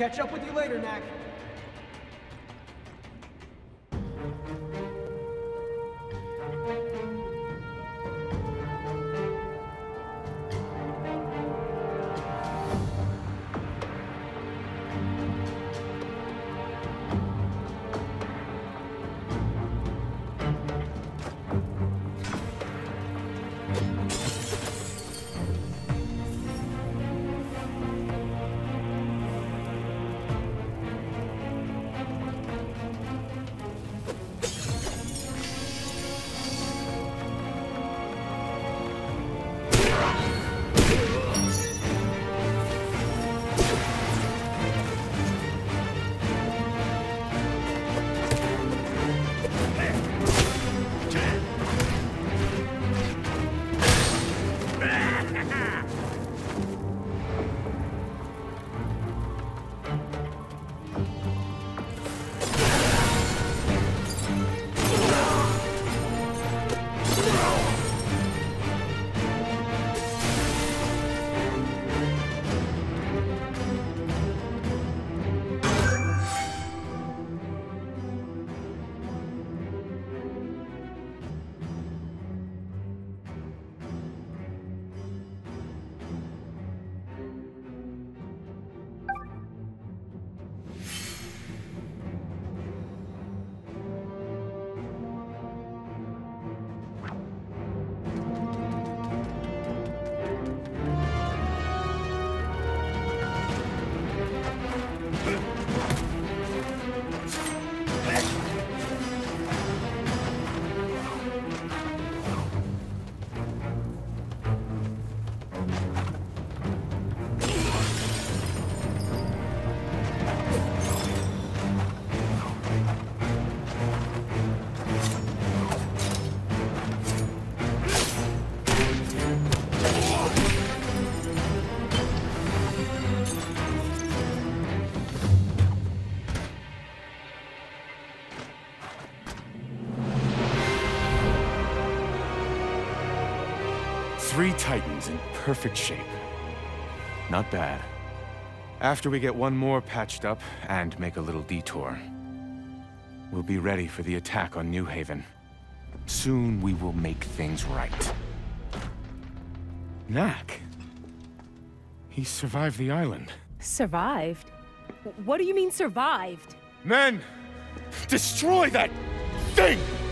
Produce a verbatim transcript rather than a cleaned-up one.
Catch up with you later, Knack. Three Titans in perfect shape. Not bad. After we get one more patched up and make a little detour, we'll be ready for the attack on New Haven. Soon we will make things right. Knack. He survived the island. Survived? What do you mean survived? Men! Destroy that thing!